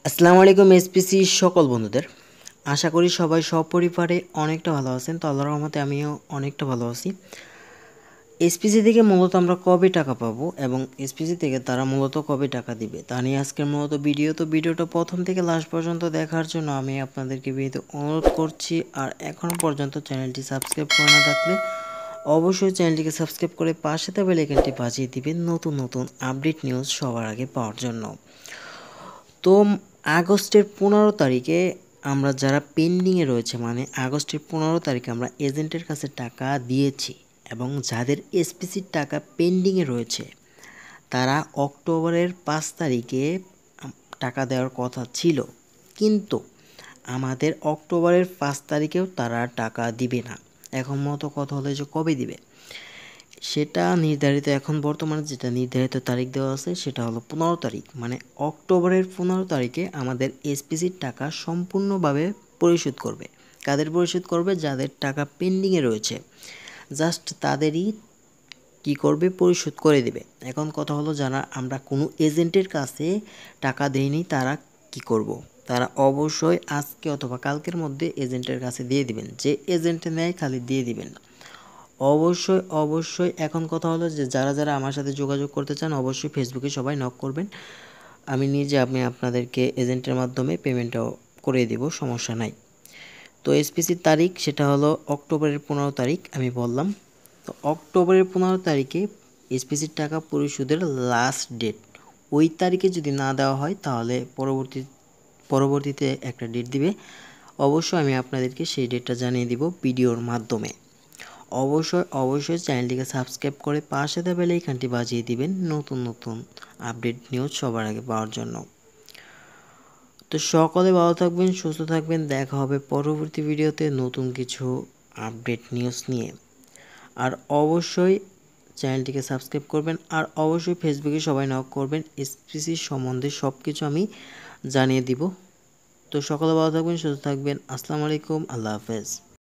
আসসালামু আলাইকুম এসপিসি সকল বন্ধুদের। আশা করি সবাই সপরিবারে অনেকটা ভালো আছেন। তো আল্লাহর রহমতে আমিও অনেকটা ভালো আছি। এসপিসি থেকে মূলত আমরা কবে টাকা পাবো এবং এসপিসি থেকে তারা মূলত কবে টাকা দিবে তা নিয়ে আজকের মূলত ভিডিওটা প্রথম থেকে লাস্ট পর্যন্ত দেখার জন্য আমি আপনাদেরকে বিনীত অনুরোধ করছি। আর এখনও পর্যন্ত চ্যানেলটি সাবস্ক্রাইব করে না থাকলে অবশ্যই চ্যানেলটিকে সাবস্ক্রাইব করে পাশে থাকা বেল আইকনটি বাজিয়ে দিবেন নতুন নতুন আপডেট নিউজ সবার আগে পাওয়ার জন্য। তো আগস্টের 15 তারিখে আমরা যারা পেন্ডিংয়ে রয়েছে, মানে আগস্টের 15 তারিখে আমরা এজেন্টের কাছে টাকা দিয়েছি এবং যাদের এসপিসির টাকা পেন্ডিংয়ে রয়েছে তারা অক্টোবরের 5 তারিখে টাকা দেওয়ার কথা ছিল, কিন্তু আমাদের অক্টোবরের 5 তারিখেও তারা টাকা দিবে না। এখন মতো কথা হলো যে কবে দিবে সেটা নির্ধারিত, এখন বর্তমানে যেটা নির্ধারিত তারিখ দেওয়া আছে সেটা হলো 15 তারিখ, মানে অক্টোবরের 15 তারিখে আমাদের এসপিসির টাকা সম্পূর্ণভাবে পরিশোধ করবে। কাদের পরিশোধ করবে? যাদের টাকা পেন্ডিংয়ে রয়েছে, জাস্ট তাদেরই কি করবে, পরিশোধ করে দেবে। এখন কথা হলো যারা আমরা কোনো এজেন্টের কাছে টাকা দেইনি তারা কি করব? তারা অবশ্যই আজকে অথবা কালকের মধ্যে এজেন্টের কাছে দিয়ে দিবেন। যে এজেন্টে নেয় খালি দিয়ে দিবেন। অবশ্যই এখন কথা হলো যে যারা আমার সাথে যোগাযোগ করতে চান অবশ্যই ফেসবুকে সবাই নক করবেন। আমি আপনাদেরকে এজেন্টের মাধ্যমে পেমেন্টটাও করে দেব, সমস্যা নাই। তো এসপিসির তারিখ সেটা হলো অক্টোবরের 15 তারিখ আমি বললাম। তো অক্টোবরের 15 তারিখে এসপিসির টাকা পরিশোধের লাস্ট ডেট। ওই তারিখে যদি না দেওয়া হয় তাহলে পরবর্তীতে একটা ডেট দিবে। অবশ্যই আমি আপনাদেরকে সেই ডেটটা জানিয়ে দিব ভিডিওর মাধ্যমে। অবশ্যই চ্যানেলটিকে সাবস্ক্রাইব করে পাশে থাকা বেল আইকনটি বাজিয়ে দিবেন নতুন নতুন আপডেট নিউজ সবার আগে পাওয়ার জন্য। তো সকলে ভালো থাকবেন, সুস্থ থাকবেন। দেখা হবে পরবর্তী ভিডিওতে নতুন কিছু আপডেট নিউজ নিয়ে। আর অবশ্যই চ্যানেলটিকে সাবস্ক্রাইব করবেন, আর অবশ্যই ফেসবুকে সবাই নক করবেন। এসপিসি সম্বন্ধে সব কিছু আমি জানিয়ে দিব। তো সকলে ভালো থাকবেন, সুস্থ থাকবেন। আসসালামু আলাইকুম, আল্লাহ হাফেজ।